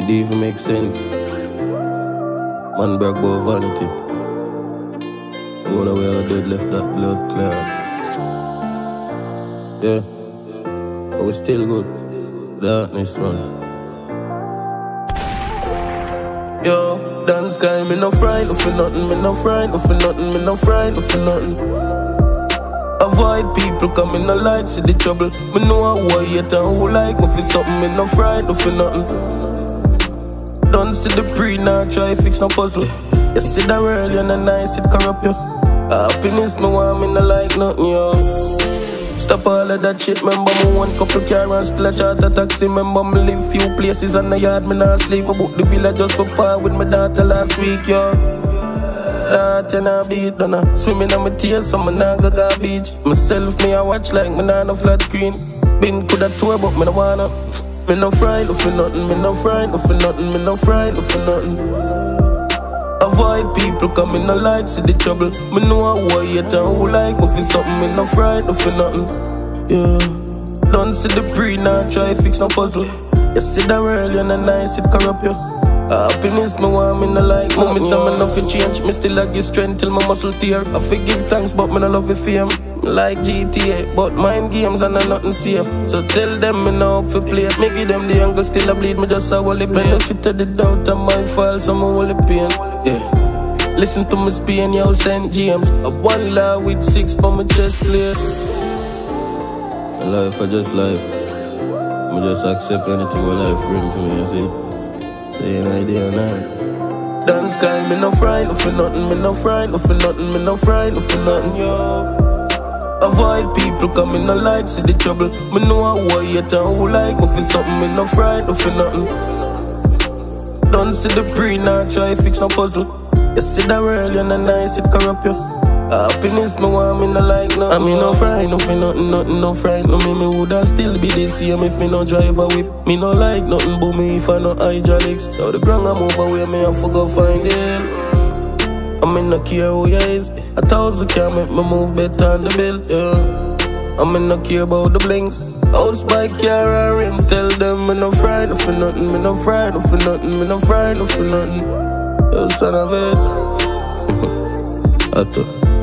It even makes sense. Man broke both vanity. All the way I dead left that blood clot. Yeah, but we still good. Darkness, man. Yo, dance guy, me no frightened for nothing, me no frightened for nothing, me no frightened for nothing. Avoid people coming no like, see the trouble. Me know I wait and who like me for something, me no frightened for nothing. Don't see the pre, now try fix no puzzle. You see the early and the nice, it corrupt you. Happiness, me want me no like nothing, yo. Stop all of that shit, remember me one couple car and still a charter taxi. Remember me live few places on the yard, me not sleep. I booked the villa just for par with my daughter last week, yo. That and I beat, done swimming on my tears, so me nah go garbage. Myself, me I watch like me nah no flat screen. Been coulda tour, but me no wanna. Me no frightened for nothing, me no frightened for nothing, me no frightened for nothing. Avoid people coming no like, see the trouble. Me know I wait and who like me for something, me no frightened for nothing. Yeah, don't see the pre, now try fix no puzzle. You see the early and the nice, it corrupt you. Happiness, me want me no like nothing. Me say me nothing change, me still I give strength till my muscle tear. I forgive thanks, but me no love the fame. Like GTA, but mind games and I nothing safe. So tell them me no up for play. Me give them the angle, still I bleed, me just a wally pain. Fit to the doubt and my fault, so me wally pain. Yeah, listen to me Spain, yo, St. James. A one law with 6 for my chest plate. Life, I just life. I just accept anything what life bring to me, you see. Say an idea now. Dance guy, me no frightened for nothing, me no frightened for nothing, me no frightened for nothing, yo. Avoid people coming no like, see the trouble. Me know I wait and who like me for something, me no frightened for nothing. Don't see the pre, now try fix no puzzle. You see the early and the nice, it corrupt you. Happiness, me want me no like nothing. I mean no frightened for nothing, nothing no frightened me woulda still be the same if me no drive a whip. Me no like nothing but me if I no hydraulics. So the ground I move away, me I forgot find it. I mean no care who you is. 1,000 can make me move better on the bill, yeah. I mean no care about the blinks. House, bike, car and rims. Tell them me no frightened for nothing, me no frightened for nothing, me no frightened for nothing. Yo, son of it. I thought